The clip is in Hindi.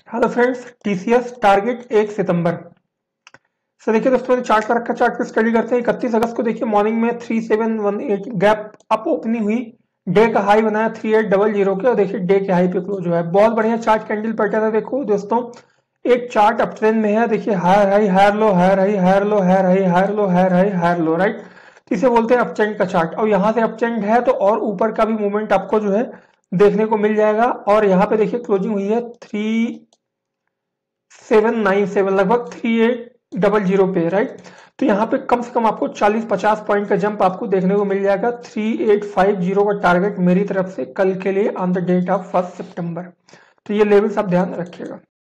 हेलो फ्रेंड्स, टीसीएस टारगेट 1 सितंबर। सो देखिए दोस्तों, मैंने चार्ट का रखा, चार्ट पे स्टडी करते हैं। 31 अगस्त को देखिए मॉर्निंग में 3718 गैप अप ओपनिंग हुई, डे का हाई बनाया 3800 के, और देखिए डे के हाई पे क्लोज हुआ है। बहुत बढ़िया चार्ट कैंडल पैटर्न है। देखो दोस्तों, एक चार्ट अप ट्रेंड में है। देखिए higher high higher low, higher high higher low, higher high higher low, higher high higher low, right. तो इसे बोलते हैं अप ट्रेंड का चार्ट। और यहाँ से अप ट्रेंड है तो और ऊपर का भी मूवमेंट आपको जो है देखने को मिल जाएगा। और यहाँ पे देखिए क्लोजिंग हुई है 3797, लगभग 3800 पे, राइट। तो यहाँ पे कम से कम आपको 40-50 पॉइंट का जंप आपको देखने को मिल जाएगा। 3850 का टारगेट मेरी तरफ से कल के लिए ऑन द डेट ऑफ 1 सितंबर। तो ये लेवल्स आप ध्यान रखिएगा।